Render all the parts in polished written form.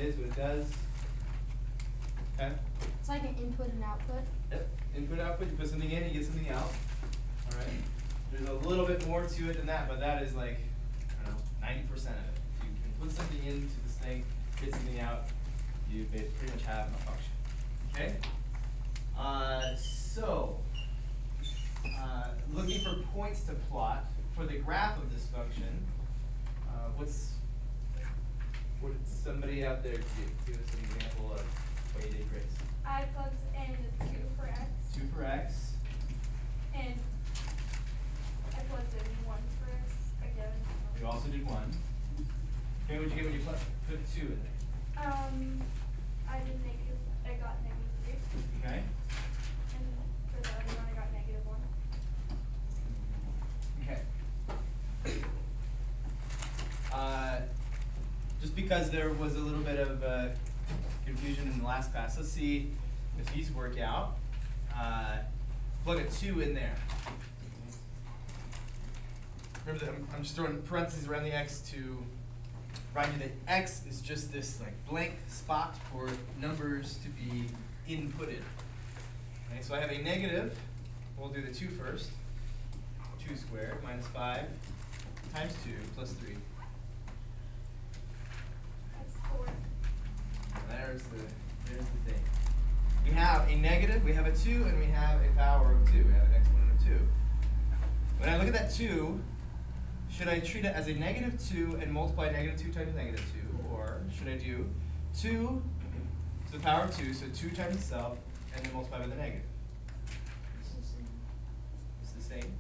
is, what it does. Okay? It's like an input and output. Yep. Input, output, you put something in, you get something out. Alright? There's a little bit more to it than that, but that is like, I don't know, 90% of it. If you can put something into this thing, get something out, you pretty much have a function. Okay? Looking for points to plot for the graph of this function, what did somebody out there do? Give us an example of what you did, Grace. I plugged in 2 for x. 2 for x. And I plugged in 1 for x again. You also did 1. Okay, what did you get when you put 2 in there? I got -3. Okay. And for the other one, I got -1. Okay. Just because there was a little bit of confusion in the last class, let's see if these work out. Plug a 2 in there. Remember that I'm just throwing parentheses around the x to remind you that x is just this like blank spot for numbers to be inputted. Okay, so I have a negative. We'll do the 2 first. 2 squared minus 5 times 2 plus 3. That's 4. There's the thing. We have a negative, we have a 2, and we have a power of 2. We have an exponent of 2. When I look at that 2, should I treat it as a -2 and multiply -2 times -2? Or should I do 2 to the power of 2, so 2 times itself, and then multiply by the negative? It's the same. It's the same.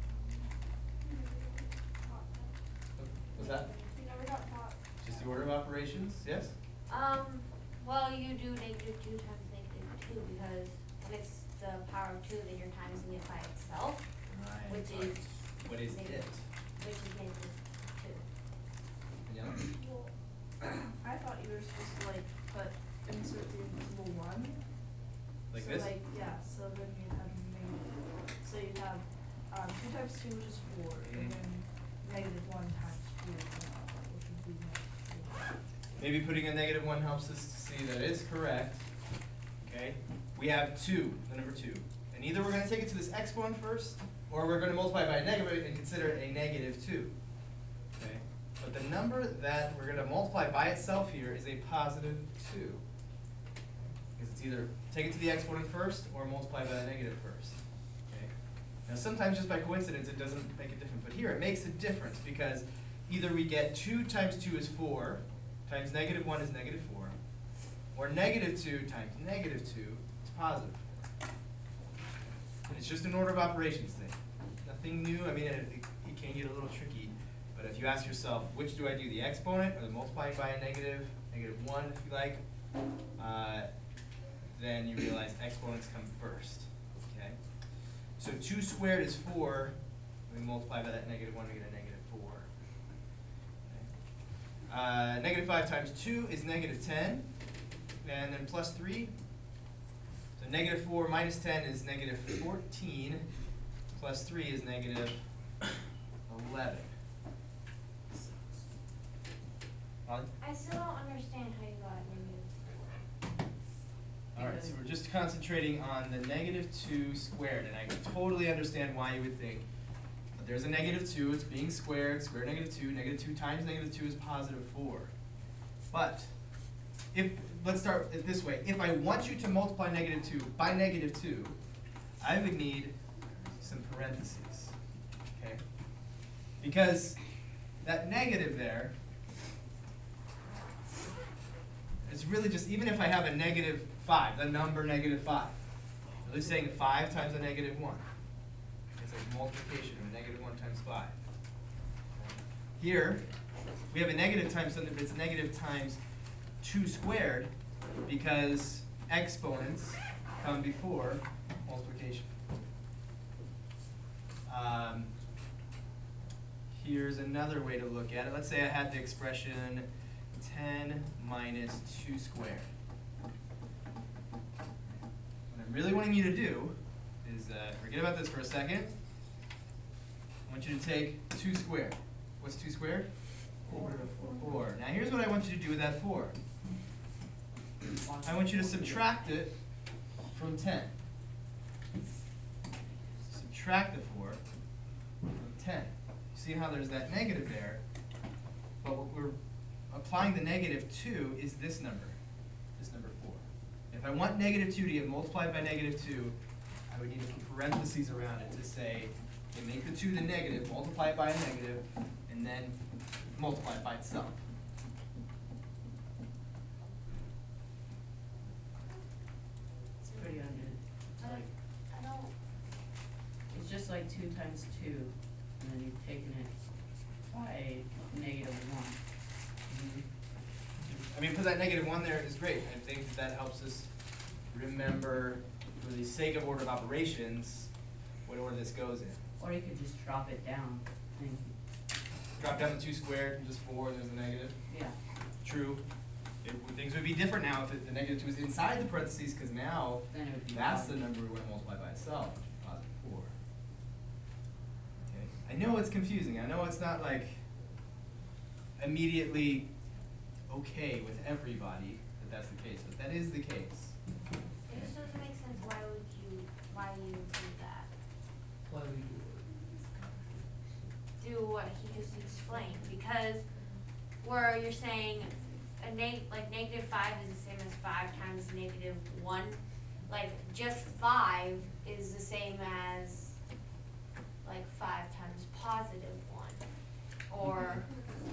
What's that? We never got taught. Just the order of operations? Yes? Well, you do -2 times -2 because when it's the power of 2, then you're timesing it by itself, Right. which is What is it? which is -2. Daniela? Well, I thought you were supposed to like insert the invisible 1. Like so this? Like, yeah, so then you'd have so you'd have 2 times 2, which is 4, and then -1 times 4, which would be -4. Maybe putting a -1 helps us to see that is correct. Okay? We have 2, the number 2. And either we're going to take it to this exponent first, or we're going to multiply by a negative and consider it a -2. Okay? But the number that we're going to multiply by itself here is a +2. Because it's either take it to the exponent first or multiply by the negative first. Okay? Now sometimes just by coincidence it doesn't make a difference, but here it makes a difference because either we get 2 times 2 is 4, times -1 is -4, or -2 times -2 is +4. And it's just an order of operations thing. Nothing new. I mean, it can get a little tricky, but if you ask yourself, which do I do, the exponent or the multiplying by a -1 if you like, then you realize exponents come first. Okay? So 2 squared is 4. We multiply by that -1, we get a -4. Okay? -5 times 2 is -10, and then plus 3. So -4 minus 10 is -14, plus 3 is -11. Molly? I still don't understand how you got -4. Alright, so we're just concentrating on the -2 squared, and I totally understand why you would think, but there's a -2, it's being squared, square -2, -2 times -2 is +4. But, let's start it this way, if I want you to multiply -2 by -2, I would need some parentheses, okay? Because that negative there, it's really just, even if I have a -5, the number -5, at least saying 5 times a -1. It's a multiplication of a -1 times 5. Here, we have a negative times something, but it's negative times 2 squared because exponents come before multiplication. Here's another way to look at it. Let's say I had the expression 10 minus 2 squared. What I'm really wanting you to do is, forget about this for a second. I want you to take 2 squared. What's 2 squared? 4. Now here's what I want you to do with that 4. I want you to subtract it from 10. Subtract the 4 from 10. See how there's that negative there, but what we're applying the negative to is this number 4. If I want negative 2 to get multiplied by negative 2, I would need to put parentheses around it to say, okay, make the 2 the negative, multiply it by a negative, and then multiply it by itself. It's pretty undue. It's like, I don't, it's just like 2 times 2, and then you've taken it by negative 1. I mean, put that negative 1 there is great. I think that helps us remember, for the sake of order of operations, what order this goes in. Or you could just drop it down and, Drop down the 2 squared and just 4 and there's a negative. yeah. True. Things would be different now if the negative 2 was inside the parentheses, because now Then it would be that's the positive. number we want to multiply by itself, which is positive 4. Okay. I know it's confusing. I know it's not like immediately okay with everybody that that's the case, but that is the case. it just doesn't make sense, why you do that? Why we Do what he just explained, because where you're saying like negative 5 is the same as 5 times negative 1, like just 5 is the same as like 5 times positive 1, or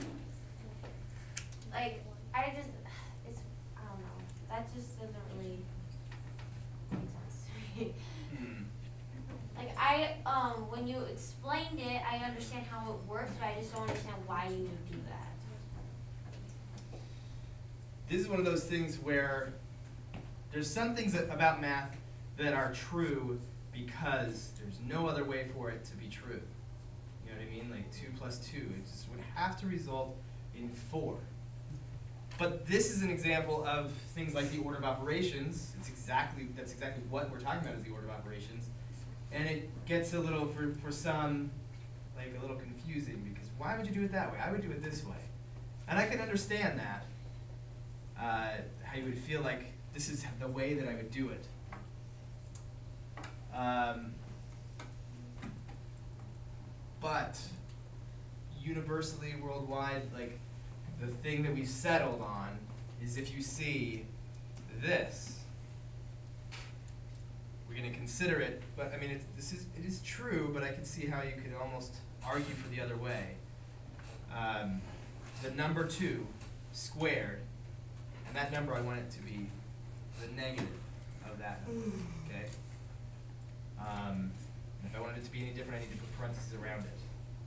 like I don't know, that just doesn't really make sense to me. Hmm. Like when you explained it, I understand how it works, but I just don't understand why you would do that. This is one of those things where there's some things about math that are true because there's no other way for it to be true. You know what I mean? Like 2 plus 2, it just would have to result in 4. But this is an example of things like the order of operations. That's exactly what we're talking about, is the order of operations. And it gets a little, for some, like a little confusing, because why would you do it that way? I would do it this way. And I can understand that, how you would feel like this is the way that I would do it. But universally, worldwide, like the thing that we've settled on is if you see this, we're going to consider it. But I mean, it is true, but I can see how you could almost argue for the other way. The number 2 squared, and that number I want it to be the negative of that number, okay? If I wanted it to be any different, I need to put parentheses around it.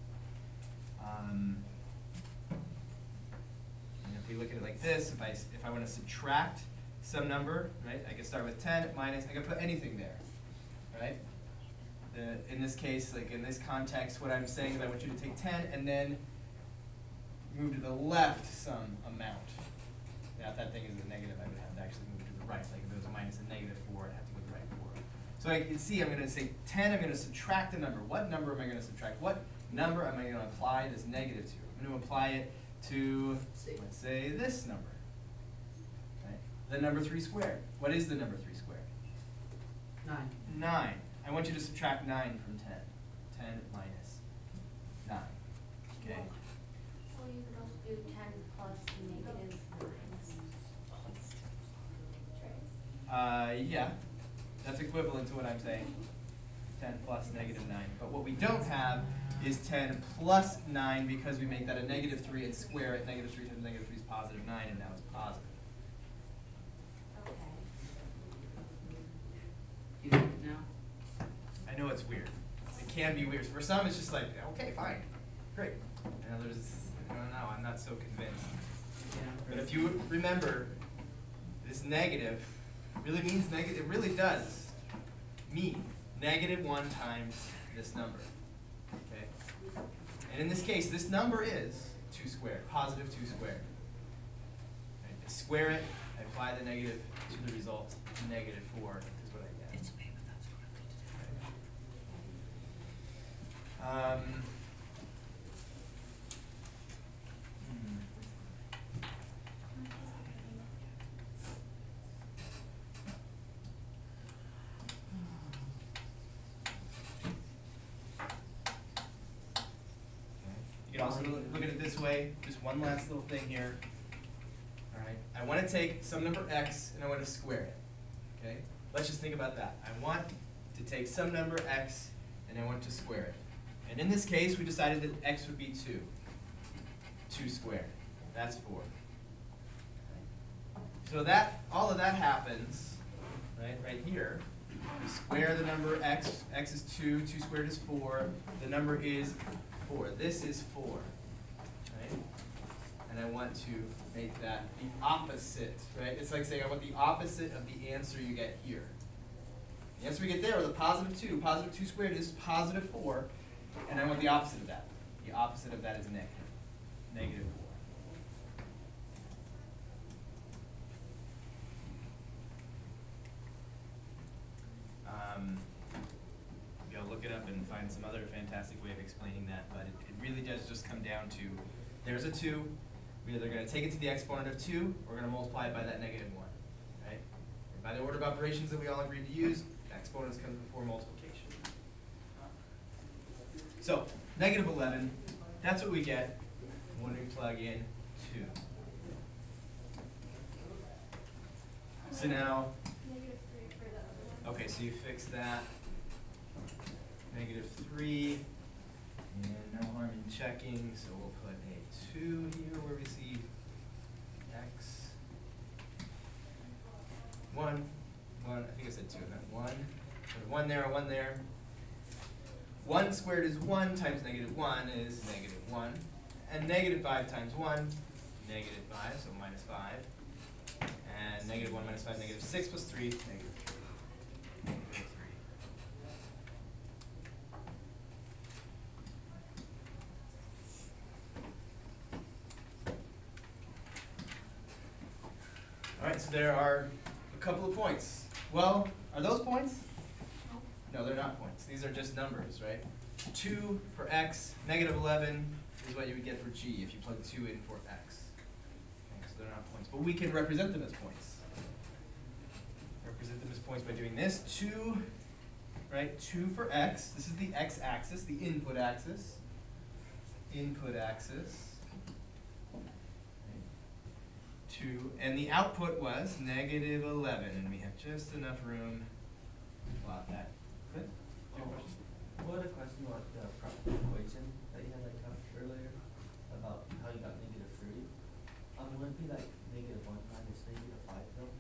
And if we look at it like this, if I want to subtract some number, right, I can start with 10 minus, I can put anything there, right? In this case, like in this context, what I'm saying is I want you to take 10 and then move to the left some amount. Now, if that thing is a negative, I would have to actually move to the right. Like if it was a minus a negative 4, I'd have to go to the right 4. So I can see I'm going to say 10, I'm going to subtract a number. What number am I going to subtract? What number am I going to apply this negative to? I'm going to apply it to, let's say, this number. Right? The number 3 squared. What is the number 3 squared? 9. 9. I want you to subtract 9 from 10. 10 minus 9. Okay? Well, you could also do 10 plus negative 9. Yeah, that's equivalent to what I'm saying. 10 plus negative 9. But what we don't have is 10 plus 9, because we make that a negative 3 and square it. Negative 3 times negative 3 is positive 9, and now it's positive. Okay. You get it now? I know it's weird. It can be weird. For some, it's just like, okay, fine, great. And others, I don't know, I'm not so convinced. Yeah. But if you remember, this negative really means negative. It really does mean negative 1 times this number. Okay? And in this case, this number is 2 squared, positive 2 squared. Right? I square it, I apply the negative to the result. Negative 4 is what I get. could also look at it this way, just one last little thing here. Alright, I want to take some number x and I want to square it. Okay? Let's just think about that. I want to take some number x and I want to square it. And in this case, we decided that x would be 2. 2 squared. That's 4. So that, all of that happens, right here. We square the number x. X is 2. 2 squared is 4. The number is 4. This is 4. Right? And I want to make that the opposite, right? It's like saying I want the opposite of the answer you get here. The answer we get there was a positive 2. Positive 2 squared is positive 4. And I want the opposite of that. The opposite of that is negative. Negative 4. Maybe I'll look it up and find some other fantastic way of explaining that, but it really does just come down to, there's a 2, we're either going to take it to the exponent of 2, or we're going to multiply it by that negative 1, right? And by the order of operations that we all agreed to use, exponents come before multiplication. So, negative 11, that's what we get when we plug in 2. So now, Negative 3 for the other one. okay, so you fix that. Negative 3, and no harm in checking, so we'll put a 2 here where we see x. 1, I think I said 2, not 1. Put a 1 there, a 1 there. 1 squared is 1 times negative 1 is negative 1. And negative 5 times 1, negative 5, so minus 5. And negative 1 minus 5, negative 6 plus 3, negative 3. Negative 3. Alright, so there are a couple of points. Well, are those points? No, they're not points. These are just numbers, right? 2 for x, negative 11 is what you would get for g if you plug 2 in for x. Okay, so they're not points. But we can represent them as points. Represent them as points by doing this. 2, right? 2 for x. This is the x-axis, the input axis. Input axis. 2, and the output was negative 11, and we have just enough room to plot that. Good? Your question? What a question about the proper equation that you had like earlier about how you got negative 3. Would it be like negative 1 minus negative 5 though?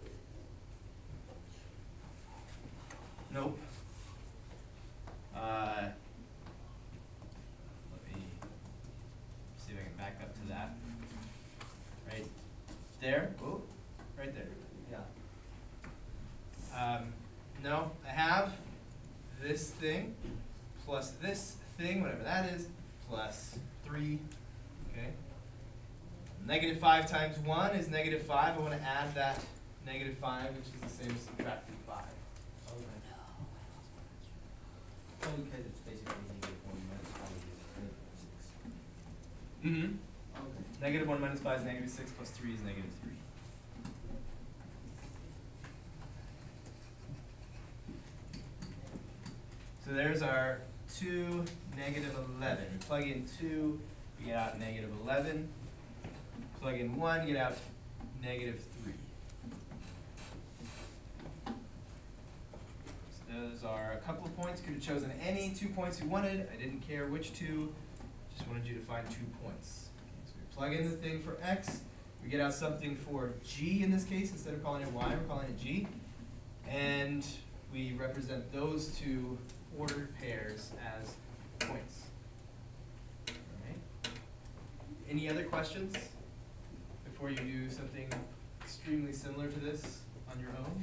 Nope. Let me see if I can back up to that. Right there. Oh, right there. Yeah. No, I have this thing plus this thing, whatever that is, plus 3. Okay. Negative 5 times 1 is negative 5. I want to add that negative 5, which is the same as subtracting 5. Okay. Oh, because it's basically negative 1 minus 5 is negative 6. Mm-hmm. Okay. Negative 1 minus 5 is negative 6 plus 3 is negative 3. So there's our 2, negative 11. We plug in 2, we get out negative 11. Plug in 1, get out negative 3. So those are a couple of points. Could have chosen any 2 points you wanted. I didn't care which 2. Just wanted you to find 2 points. Okay, so we plug in the thing for x. We get out something for g in this case. Instead of calling it y, we're calling it g. And we represent those 2 ordered pairs as points. Alright. Any other questions before you do something extremely similar to this on your own?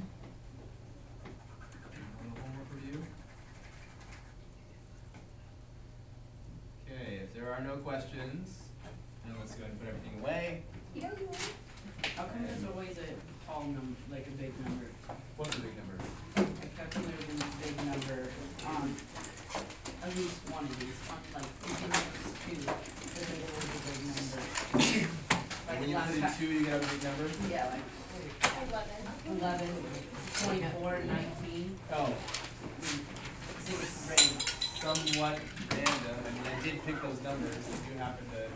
On the homework review? Okay, if there are no questions, then let's go ahead and put everything away. How come there's always a tall number, like a big number? What's the big number? Like how come there's a big number on at least one of these, like even if it's 2, there's always a big number. Like When you last put in time- 2, you get a big number? Yeah, like 11, 24, 19, Oh, 6 grade. somewhat random. I mean, I did pick those numbers. They do happen to.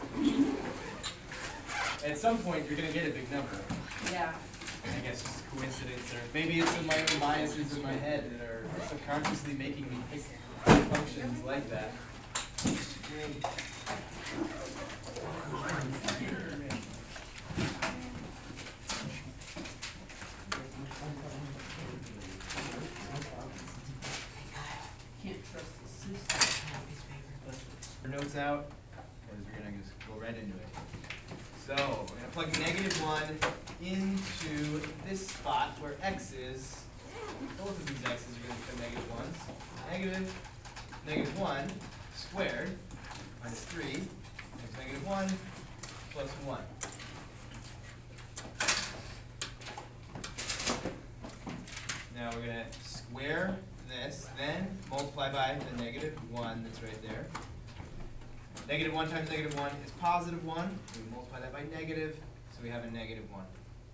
At some point, you're gonna get a big number. Yeah. I guess just coincidence, or maybe it's in my own biases in my head that are subconsciously making me pick functions like that. Can't trust the system. Our notes out, because we're gonna just go right into it. So, we're gonna plug -1 into this spot where x is. Both of these x's are gonna become -1s. -1 squared minus 3 times -1 plus 1. Now we're gonna square this, then multiply by the -1 that's right there. -1 times -1 is +1. We multiply that by negative, so we have a -1.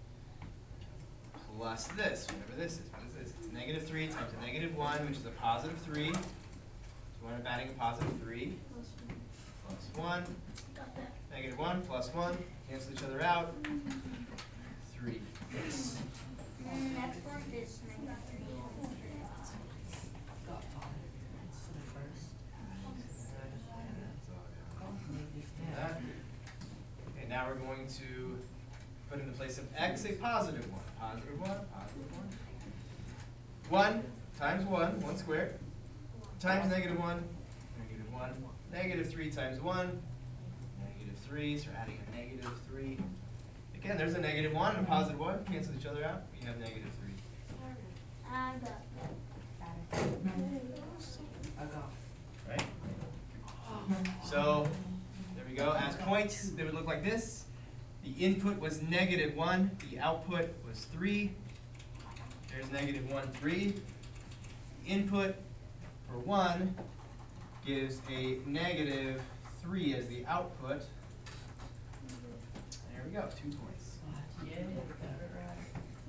Plus this, whatever this is. What is this? It's -3 times a -1, which is a +3. So we end up adding a +3. Plus 1. -1 plus 1. Cancel each other out. 3. And next one is -3. Got 5. So the first. That. Okay, now we're going to put in the place of x a +1. +1, +1. 1 times 1, 1 squared, times -1, -1. -3 times 1, -3, so we're adding a -3. Again, there's a -1 and a +1, cancel each other out, we have -3. And I got. Right? So, there we go. As points, they would look like this. The input was -1, the output was 3. There's -1, 3. The input for 1 gives a -3 as the output. There we go, 2 points. Yeah, got it right.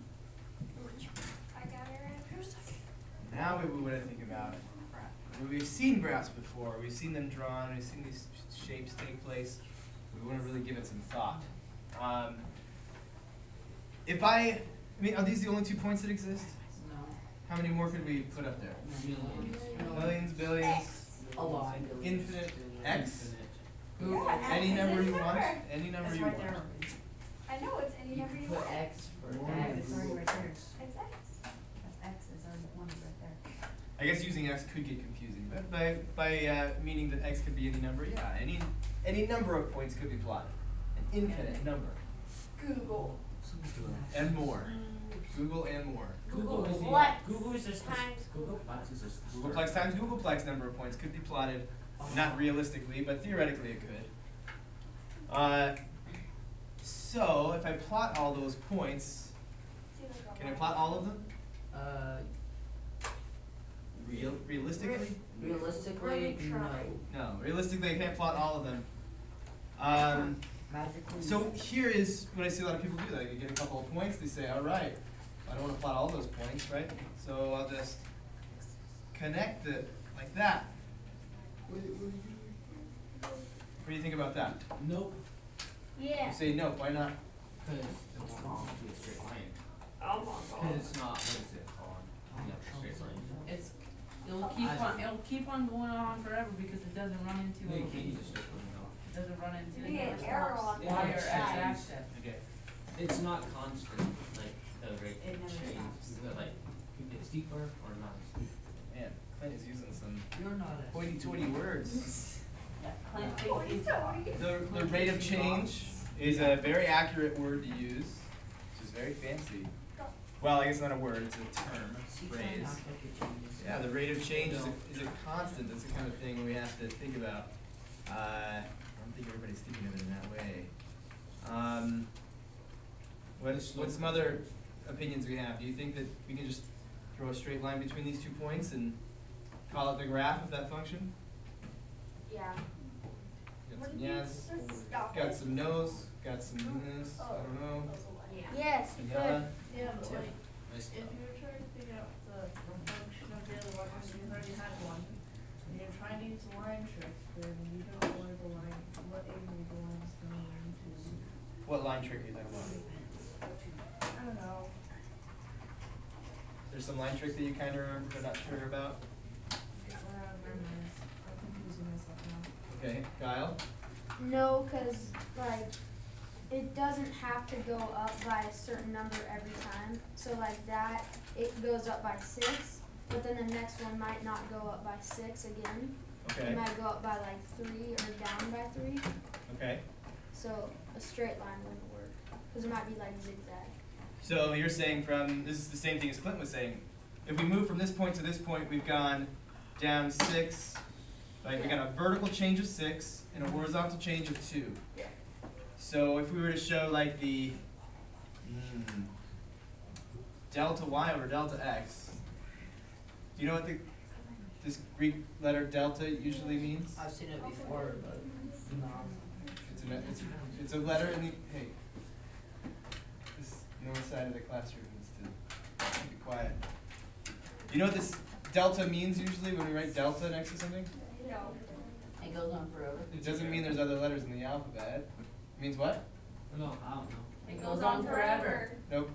I got it right. Now we want to think about it. We've seen graphs before, we've seen them drawn, we've seen these shapes take place. We want to really give it some thought. Are these the only 2 points that exist? No. How many more could we put up there? Millions, billions, A lot. infinite, x? Yeah, Any X is number a you want, number. any number That's you right want. there. I know it's any number you Put want. X for It's already right there. It's X. That's X is already one right there. I guess using x could get confusing, but by meaning that x could be any number, yeah, any number of points could be plotted. An infinite number. Google. And more. Google and more. Google is What? Google is just Times Googleplex is just Googleplex times Googleplex number of points could be plotted, not realistically, but theoretically it could. So if I plot all those points, can I plot all of them? Realistically? Realistically, Really try. No, realistically I can't plot all of them. Magically. So here is what I see a lot of people do. They get a couple of points, they say, all right, I don't want to plot all those points, right? So I'll just connect it like that. What do you think about that? Nope. yeah. You say no, why not? Because it's wrong to be a straight line. Oh my Because it's not, what is it called? Yeah, straight line. It'll keep on going on forever because it doesn't run into No, you a, can't use a straight line though. it doesn't run into You get an arrow on Yeah, wire it's x-axis. Okay. It's not constant, like the rate It never change. stops. Is it like, it's steeper or not steep? Man, Clint is using some You're not a. hoity-toity words. Yeah, Clint Oh, thinks it's so The rate of change is a very accurate word to use, which is very fancy. Well, I guess not a word, it's a term, phrase. Yeah, the rate of change is a constant. That's the kind of thing we have to think about. I don't think everybody's thinking of it in that way. What's some other opinions we have? Do you think that we can just throw a straight line between these 2 points and call it the graph of that function? Yeah. Got some yes, Stop got it. some no's, got some this, I don't know. Yeah. Yes, you could. Yeah. Yeah, but like, Nice if you were trying to figure out the function of the other one, you already had one. and you're trying to use a line trick, then you don't know where the line, what angle the line is going into. What line trick are you talking about? I don't know. There's some line trick that you kind of remember but not sure about? I'm confusing myself now. Okay, Kyle? No, cause like, it doesn't have to go up by a certain number every time. So like that, it goes up by 6, but then the next one might not go up by 6 again. Okay, It might go up by like 3 or down by 3. okay. So a straight line wouldn't work, cause it might be like zigzag. So you're saying this is the same thing as Clint was saying. If we move from this point to this point, we've gone down 6, like we got a vertical change of 6 and a horizontal change of 2. Yeah. So if we were to show like the delta y over delta x, do you know what this Greek letter delta usually means? I've seen it before, but no. It's a letter in the, hey, this north side of the classroom needs to keep it quiet. Do you know what this delta means usually when we write delta next to something? No. It goes on forever. It doesn't mean there's other letters in the alphabet. It means what? No, I don't know. It goes on forever. Nope.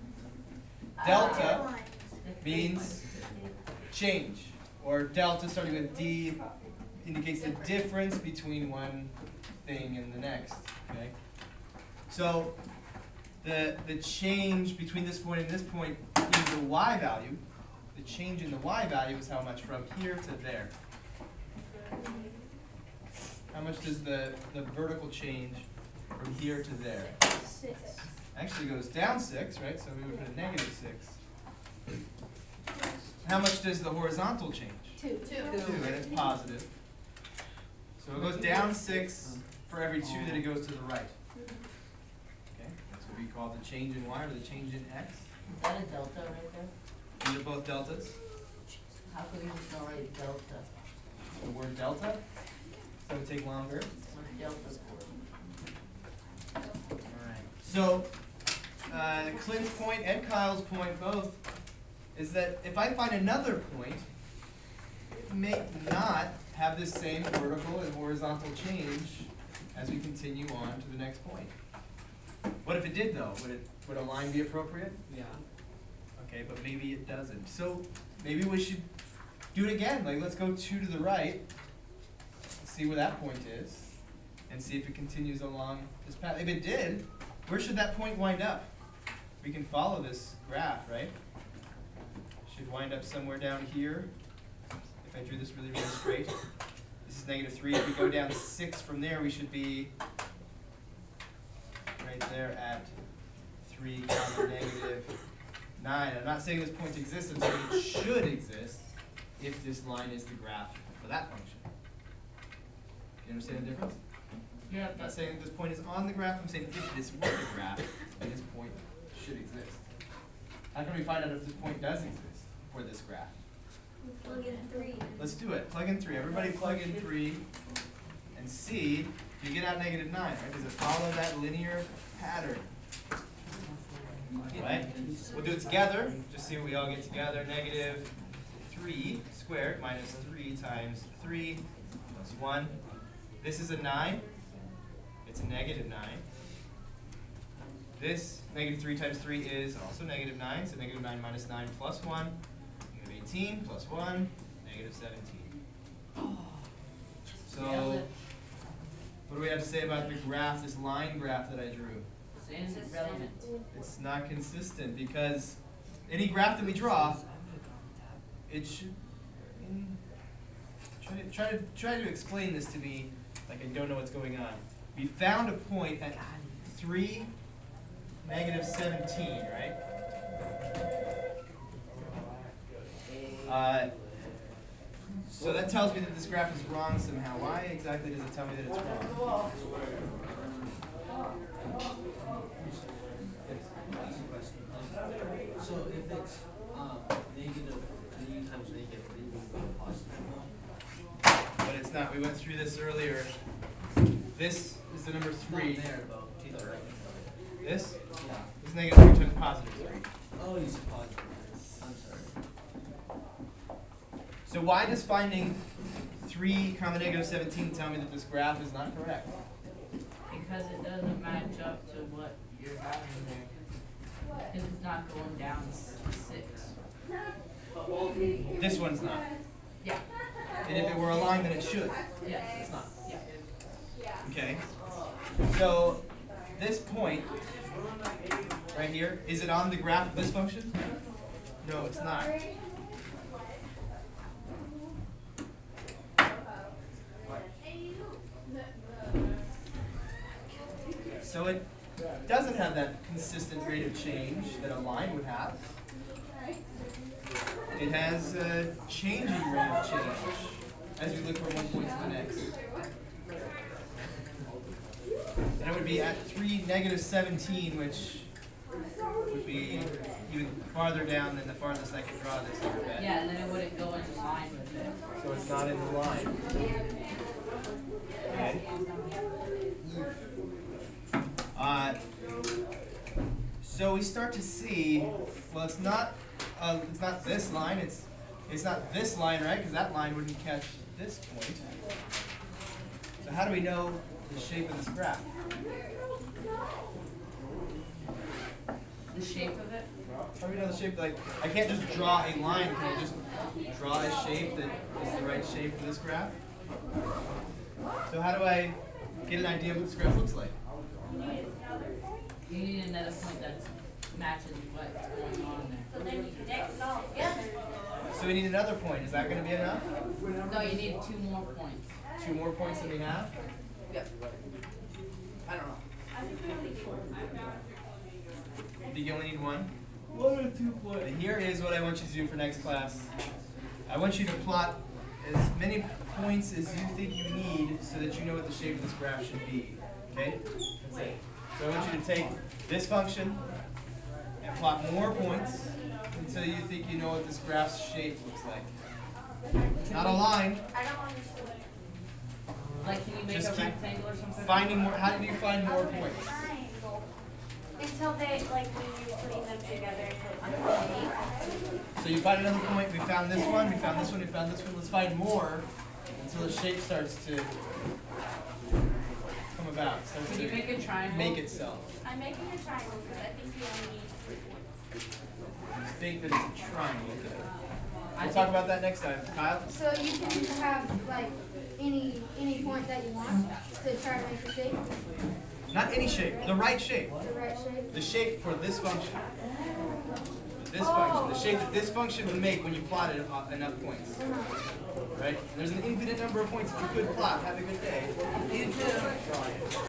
Delta means change, or delta starting with D indicates the difference between one thing and the next. Okay. So the change between this point and this point is the y value. The change in the y value is how much from here to there. How much does the vertical change from here to there? 6. Actually goes down 6, right? So we would put a negative 6. How much does the horizontal change? 2. 2, and it's positive. So it goes down 6 for every 2 that it goes to the right. Okay, that's what we call the change in y or the change in x. Is that a delta right there? These are both deltas. How can we just not write delta? The word delta, so it would take longer. What's delta for? Alright. So, Clint's point and Kyle's point both is that if I find another point, it may not have the same vertical and horizontal change as we continue on to the next point. What if it did though? Would a line be appropriate? Yeah. Okay, but maybe it doesn't. So maybe we should do it again. Like let's go 2 to the right, see where that point is, and see if it continues along this path. If it did, where should that point wind up? We can follow this graph, right? Should wind up somewhere down here. If I drew this really, really straight. This is negative 3. If we go down 6 from there, we should be right there at 3, negative 9. I'm not saying this point exists, I'm saying it should exist if this line is the graph for that function. You understand the difference? Yeah, I'm not saying that this point is on the graph, I'm saying if this were the graph, then this point should exist. How can we find out if this point does exist for this graph? Plug in 3. Let's do it. Plug in 3. Everybody plug in 3 and see. You get out negative 9, right? Does it follow that linear pattern? Right? We'll do it together. Just see what we all get together. Negative 3 squared minus 3 times 3 plus 1. This is a 9. It's a negative 9. This negative 3 times 3 is also negative 9. So negative 9 minus 9 plus 1. Negative 18 plus 1. Negative 17. So what do we have to say about the graph, this line graph that I drew? It's irrelevant. It's not consistent because any graph that we draw, it should. Try to explain this to me like I don't know what's going on. We found a point at 3, negative 17, right? So that tells me that this graph is wrong somehow. Why exactly does it tell me that it's wrong? So if it's negative 3 times negative 3, we go positive 1. But it's not. We went through this earlier. This is the number 3. Not there, but to the right. This Yeah. is negative 3 times positive 3. Oh, he's positive. I'm sorry. So why does finding 3, negative 17 tell me that this graph is not correct? Because it doesn't match up to what you're having there. Cause it's not going down 6. This one's not. Yeah, And if it were a line, then it should. yeah, It's not. yeah. Okay. So this point right here, is it on the graph of this function? No, it's not. So it doesn't have that consistent rate of change that a line would have. It has a changing rate of change as we look from one point to the next. And it would be at 3, negative 17, which would be even farther down than the farthest I could draw this over at. Yeah, and then it wouldn't go in line with it. So it's not in the line. Okay. So we start to see, well, it's not this line. It's not this line, right? Because that line wouldn't catch this point. So how do we know the shape of this graph? The shape of it? How do we know the shape? Like, I can't just draw a line. Can I just draw a shape that is the right shape for this graph? So how do I get an idea of what this graph looks like? You need another point that matches what's going on there. So then you connect it all together. So we need another point. Is that going to be enough? No, you need 2 more points. 2 more points than we have? Yep. I don't know. Do you only need 1? 1 or 2 points. And here is what I want you to do for next class. I want you to plot as many points as you think you need so that you know what the shape of this graph should be. Okay? That's it. So I want you to take this function and plot more points until you think you know what this graph's shape looks like. It's not a line. I don't understand. Like, can you make Just a keep rectangle or something? Finding more. How do you find more points? Triangle. Until they, like, when you're putting them together, until it's So you find another point. We found this one. We found this one. We found this one. Let's find more until the shape starts to come about. Starts Can you to make a triangle? make itself. I'm making a triangle because I think you only need 3 points. You think that it's a triangle. Okay. I We'll talk about that next time. Kyle? So you can have like any point that you want to try to make a shape, Not any shape. The right shape. the right shape. The shape for this function. This function. The shape that this function would make when you plotted enough points. Right? And there's an infinite number of points that you could plot. Have a good day. Infinite.